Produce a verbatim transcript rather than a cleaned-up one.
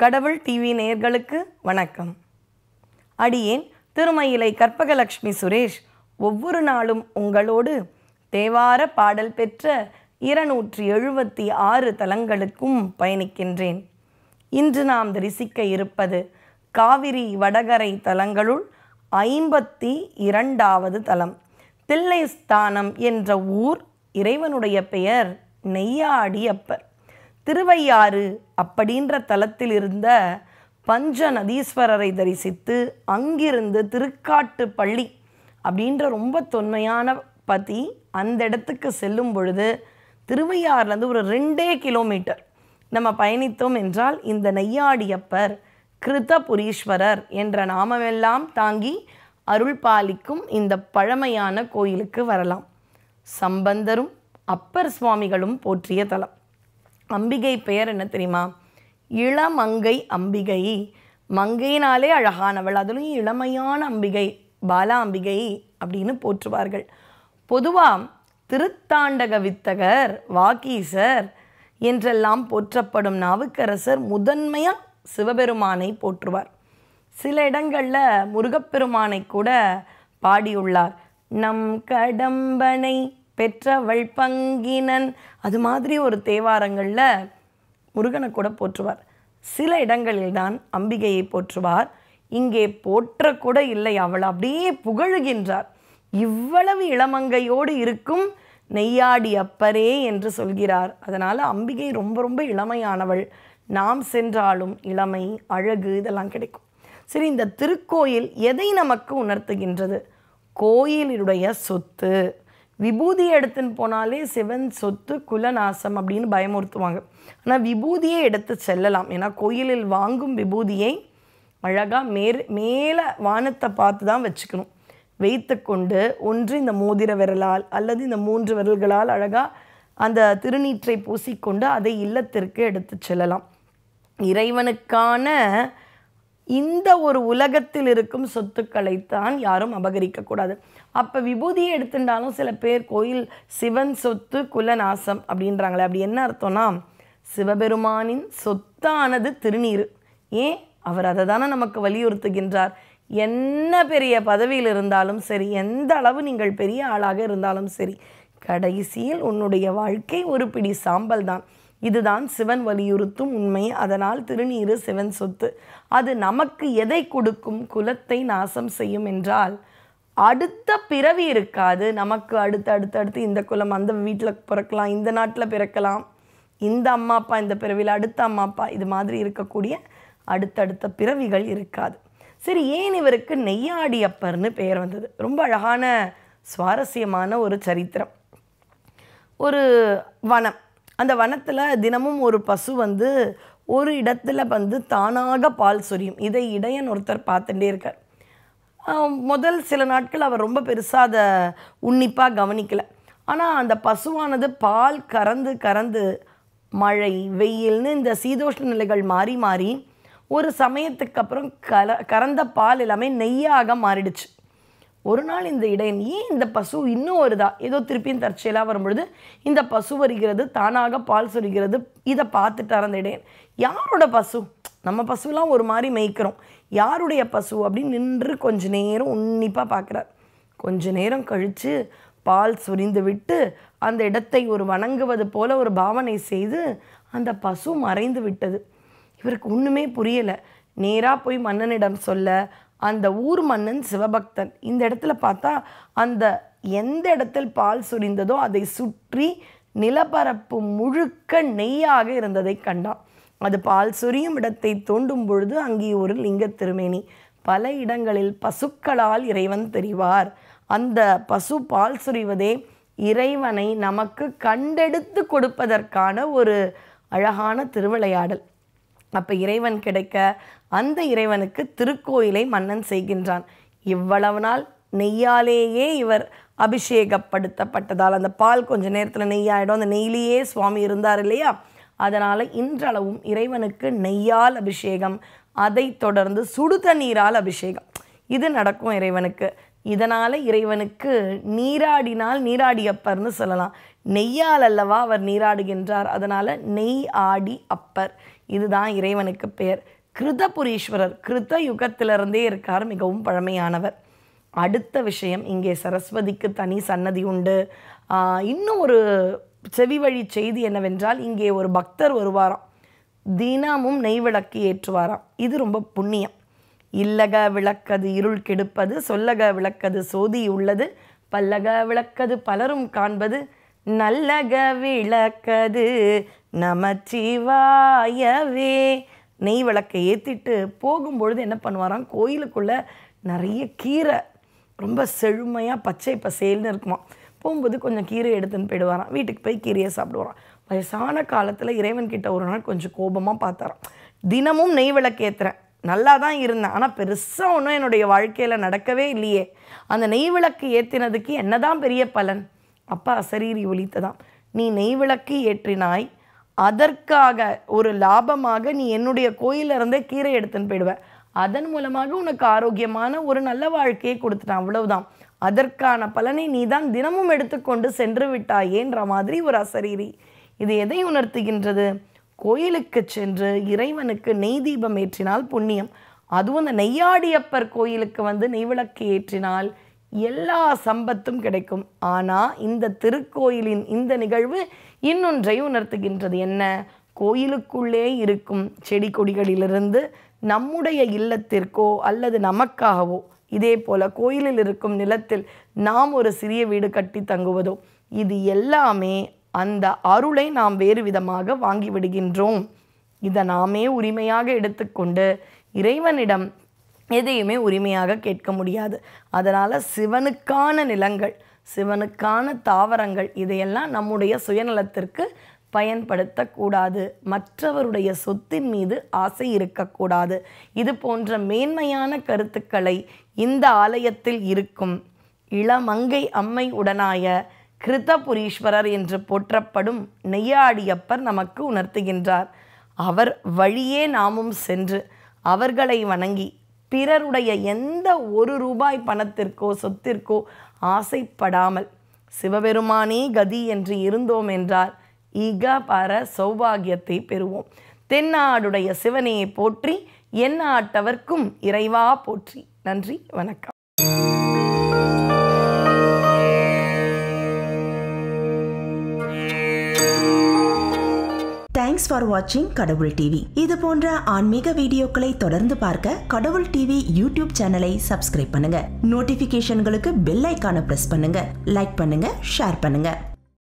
கடவுள் டிவி நேயர்களுக்கு வணக்கம். அடியேன் திருமயிலை கற்பகலட்சுமி சுரேஷ் ஒவ்வொரு நாளும் உங்களோடு தேவார பாடல் பெற்ற இருநூற்றி எழுபத்தி ஆறு தலங்களுக்கும் பயணிக்கின்றேன். இன்று நாம் தரிசிக்க இருப்பது காவிரி வடகரை தலங்களுள் ஐம்பத்தி இரண்டாவது தலம். தில்லைஸ்தானம் என்ற ஊர். இறைவனுடைய பெயர் நெய்யாடியப்பர். திருவையாறு அப்படின்ற தலத்தில் இருந்த பஞ்ச நதீஸ்வரரை தரிசித்து அங்கிருந்து திருக்காட்டுப்பள்ளி அப்படின்ற ரொம்ப தொன்மையான பதி அந்த இடத்துக்கு செல்லும் பொழுது திருவையாறுலேருந்து ஒரு ரெண்டே கிலோமீட்டர் நம்ம பயணித்தோம் என்றால் இந்த நெய்யாடியப்பர் கிருதபுரீஸ்வரர் என்ற நாமமெல்லாம் தாங்கி அருள் பாலிக்கும் இந்த பழமையான கோயிலுக்கு வரலாம். சம்பந்தரும் அப்பர் சுவாமிகளும் போற்றிய தலம். அம்பிகை பெயர் என்ன தெரியுமா? இளமங்கை அம்பிகை. மங்கையினாலே அழகானவள், அதிலும் இளமையான அம்பிகை, பாலா அம்பிகை அப்படின்னு போற்றுவார்கள். பொதுவாக திருத்தாண்டக வித்தகர், வாகீசர் என்றெல்லாம் போற்றப்படும் நாவுக்கரசர் முதன்மையாக சிவபெருமானை போற்றுவார். சில இடங்களில் முருகப்பெருமானை கூட பாடியுள்ளார். நம் கடம்பனை பெற்றவள் பங்கினன், அது மாதிரி ஒரு தேவாரங்களில் முருகனை கூட போற்றுவார். சில இடங்களில் தான் அம்பிகையை போற்றுவார். இங்கே போற்றக்கூட இல்லை, அவள் அப்படியே புகழுகின்றார். இவ்வளவு இளமங்கையோடு இருக்கும் நெய்யாடி அப்பரே என்று சொல்கிறார். அதனால் அம்பிகை ரொம்ப ரொம்ப இளமையானவள். நாம் சென்றாலும் இளமை, அழகு இதெல்லாம் கிடைக்கும். சரி, இந்த திருக்கோயில் எதை நமக்கு உணர்த்துகின்றது? கோயிலுடைய சொத்து. விபூதியை எடுத்துன்னு போனாலே சிவன் சொத்து குலநாசம் அப்படின்னு பயமுறுத்துவாங்க. ஆனால் விபூதியை எடுத்து செல்லலாம். ஏன்னா கோயிலில் வாங்கும் விபூதியை அழகாக மேல் மேலே வானத்தை பார்த்து தான் வச்சுக்கணும். வைத்து கொண்டு ஒன்று இந்த மோதிர விரலால் அல்லது இந்த மூன்று விரல்களால் அழகாக அந்த திருநீற்றை பூசிக்கொண்டு அதை இல்லத்திற்கு எடுத்து செல்லலாம். இறைவனுக்கான இந்த ஒரு உலகத்தில் இருக்கும் சொத்துக்களைத்தான் யாரும் அபகரிக்கக்கூடாது. அப்போ விபூதியை எடுத்துட்டாலும் சில பேர் கோயில் சிவன் சொத்து குலநாசம் அப்படின்றாங்களே, அப்படி என்ன அர்த்தம்னா சிவபெருமானின் சொத்தானது திருநீர். ஏன்? அவர் அதை தானே நமக்கு வலியுறுத்துகின்றார். என்ன பெரிய பதவியில் இருந்தாலும் சரி, எந்த அளவு நீங்கள் பெரிய ஆளாக இருந்தாலும் சரி, கடைசியில் உன்னுடைய வாழ்க்கை ஒரு பிடி சாம்பல் தான். இதுதான் சிவன் வலியுறுத்தும் உண்மை. அதனால் திருநீறு சிவன் சொத்து. அது நமக்கு எதை கொடுக்கும்? குலத்தை நாசம் செய்யும் என்றால் அடுத்த பிறவி இருக்காது. நமக்கு அடுத்து அடுத்து அடுத்து இந்த குலம் அந்த வீட்டில் பிறக்கலாம், இந்த நாட்டில் பிறக்கலாம், இந்த அம்மா அப்பா இந்த பிறவியில் அடுத்த அம்மா அப்பா, இது மாதிரி இருக்கக்கூடிய அடுத்தடுத்த பிறவிகள் இருக்காது. சரி, ஏன் இவருக்கு நெய்யாடியப்பர்னு பெயர் வந்தது? ரொம்ப அழகான சுவாரஸ்யமான ஒரு சரித்திரம். ஒரு வனம். அந்த வனத்தில் தினமும் ஒரு பசு வந்து ஒரு இடத்துல வந்து தானாக பால் சொரியும். இதை இடையன் ஒருத்தர் பார்த்துட்டே இருக்கார். முதல் சில நாட்கள் அவர் ரொம்ப பெருசாக அதை உன்னிப்பாக கவனிக்கலை. ஆனால் அந்த பசுவானது பால் கறந்து கறந்து மழை வெயில்னு இந்த சீதோஷ்ண நிலைகள் மாறி மாறி ஒரு சமயத்துக்கு அப்புறம் கல கறந்த பால் எல்லாமே நெய்யாக மாறிடுச்சு. ஒரு நாள் இந்த இடையன், ஏன் இந்த பசு இன்னும் வருதா, ஏதோ திருப்பியும் தற்செயலாக வரும்பொழுது இந்த பசு வருகிறது, தானாக பால் சொரிகிறது. இதை பார்த்துட்டார் அந்த இடையன். யாரோட பசு? நம்ம பசுலாம் ஒரு மாதிரி மேய்க்கிறோம், யாருடைய பசு அப்படின்னு நின்று கொஞ்ச நேரம் உன்னிப்பாக பார்க்குறார். கொஞ்ச நேரம் கழித்து பால் சொரிந்து விட்டு அந்த இடத்தை ஒரு வணங்குவது போல ஒரு பாவனை செய்து அந்த பசு மறைந்து விட்டது. இவருக்கு ஒன்றுமே புரியலை. நேராக போய் மன்னனிடம் சொல்ல, அந்த ஊர் மன்னன் சிவபக்தன். இந்த இடத்துல பார்த்தா அந்த எந்த இடத்தில் பால் சொரிந்ததோ அதை சுற்றி நிலப்பரப்பு முழுக்க நெய்யாக இருந்ததை கண்டான். அது பால் சொரியும் இடத்தை தோண்டும் பொழுது அங்கே ஒரு லிங்க திருமேனி. பல இடங்களில் பசுக்களால் இறைவன் தெரிவார். அந்த பசு பால் சொரிவதே இறைவனை நமக்கு கண்டெடுத்து கொடுப்பதற்கான ஒரு அழகான திருவிளையாடல். அப்போ இறைவன் கிடைக்க அந்த இறைவனுக்கு திருக்கோயிலை மன்னன் செய்கின்றான். இவ்வளவு நாள் நெய்யாலேயே இவர் அபிஷேகப்படுத்தப்பட்டதால் அந்த பால் கொஞ்ச நேரத்தில் நெய்யாயிடும். அந்த நெய்யிலேயே சுவாமி இருந்தார் இல்லையா? அதனால் இன்றளவும் இறைவனுக்கு நெய்யால் அபிஷேகம், அதை தொடர்ந்து சுடு தண்ணீரால் அபிஷேகம், இது நடக்கும் இறைவனுக்கு. இதனால் இறைவனுக்கு நீராடினால் நீராடியப்பர்னு சொல்லலாம். நெய்யால் அல்லவா அவர் நீராடுகின்றார். அதனால் நெய் ஆடி அப்பர். இதுதான் இறைவனுக்கு பெயர். கிருதபுரீஸ்வரர் கிருத யுகத்திலிருந்தே இருக்கார், மிகவும் பழமையானவர். அடுத்த விஷயம், இங்கே சரஸ்வதிக்கு தனி சன்னதி உண்டு. இன்னும் ஒரு செவி வழி செய்தி என்னவென்றால், இங்கே ஒரு பக்தர் வருவாராம், தினமும் நெய் விளக்கு ஏற்றுவாராம். இது ரொம்ப புண்ணியம். இல்லக விளக்கது இருள் கெடுப்பது, சொல்லக விளக்கது சோதி உள்ளது, பல்லக விளக்கது பலரும் காண்பது, நல்லக விளக்கது நமச்சிவாயவே. நெய் விளக்கை ஏற்றிட்டு போகும்பொழுது என்ன பண்ணுவாராம், கோயிலுக்குள்ளே நிறைய கீரை ரொம்ப செழுமையாக பச்சை பசேல்னு இருக்குமா. போகும்போது கொஞ்சம் கீரை எடுத்துன்னு போயிடுவாராம். வீட்டுக்கு போய் கீரையை சாப்பிடுவாராம். வயசான காலத்தில் இறைவன்கிட்ட ஒரு நாள் கொஞ்சம் கோபமாக பார்த்தாராம். தினமும் நெய் விளக்கு ஏற்றுறேன், நல்லா தான் இருந்தேன், ஆனால் பெருசாக ஒன்றும் என்னுடைய வாழ்க்கையில் நடக்கவே இல்லையே. அந்த நெய் விளக்கு ஏற்றினதுக்கு என்ன தான் பெரிய பலன்? அப்பா அசரீரி ஒலித்ததாம், நீ நெய் விளக்கு ஏற்றினாய், அதற்காக ஒரு லாபமாக நீ என்னுடைய கோயிலிருந்தே கீரை எடுத்துன்னு போயிடுவேன், அதன் மூலமாக உனக்கு ஆரோக்கியமான ஒரு நல்ல வாழ்க்கையை கொடுத்துட்டான், அவ்வளவுதான். அதற்கான பலனை நீ தான் தினமும் எடுத்துக்கொண்டு சென்று விட்டாயேன்ற மாதிரி ஒரு அசரீரி. இது எதை உணர்த்துகின்றது? கோயிலுக்கு சென்று இறைவனுக்கு நெய் தீபம் ஏற்றினால் புண்ணியம். அதுவும் அந்த நெய்யாடியப்பர் கோயிலுக்கு வந்து நெய்விளக்கு ஏற்றினால் எல்லா சம்பத்தும் கிடைக்கும். ஆனால் இந்த திருக்கோயிலின் இந்த நிகழ்வு இன்னொன்றை உணர்த்துகின்றது. என்ன? கோயிலுக்குள்ளே இருக்கும் செடி கொடிகளிலிருந்து நம்முடைய இல்லத்திற்கோ அல்லது நமக்காகவோ, இதே போல கோயிலில் இருக்கும் நிலத்தில் நாம் ஒரு சிறிய வீடு கட்டி தங்குவதோ, இது எல்லாமே அந்த அருளை நாம் வேறு விதமாக வாங்கி விடுகின்றோம். இதை நாமே உரிமையாக எடுத்துக்கொண்டு இறைவனிடம் எதையுமே உரிமையாக கேட்க முடியாது. அதனால் சிவனுக்கான நிலங்கள், சிவனுக்கான தாவரங்கள், இதையெல்லாம் நம்முடைய சுயநலத்திற்கு பயன்படுத்தக்கூடாது. மற்றவருடைய சொத்தின் மீது ஆசை இருக்கக்கூடாது. இது போன்ற மேன்மையான கருத்துக்களை இந்த ஆலயத்தில் இருக்கும் இளமங்கை அம்மை உடனாய கிருதபுரீஸ்வரர் என்று போற்றப்படும் நெய்யாடியப்பர் நமக்கு உணர்த்துகின்றார். அவர் வழியே நாமும் சென்று அவர்களை வணங்கி பிறருடைய எந்த ஒரு ரூபாய் பணத்திற்கோ சொத்திற்கோ ஆசைப்படாமல் சிவபெருமானே கதி என்று இருந்தோம் என்றால் ஈக பர சௌபாகியத்தை பெறுவோம். தென்னாடுடைய சிவனையை போற்றி, எந்நாட்டவர்க்கும் இறைவா போற்றி. நன்றி, வணக்கம். தேங்க்ஸ் ஃபார் வாட்சிங் கடவுள் டிவி. இது போன்ற ஆன்மீக வீடியோக்களை தொடர்ந்து பார்க்க கடவுள் டிவி யூடியூப் சேனலை சப்ஸ்கிரைப் பண்ணுங்க. நோட்டிபிகேஷன்களுக்கு பெல் ஐகானை பிரஸ் பண்ணுங்க. லைக் பண்ணுங்க, ஷேர் பண்ணுங்க.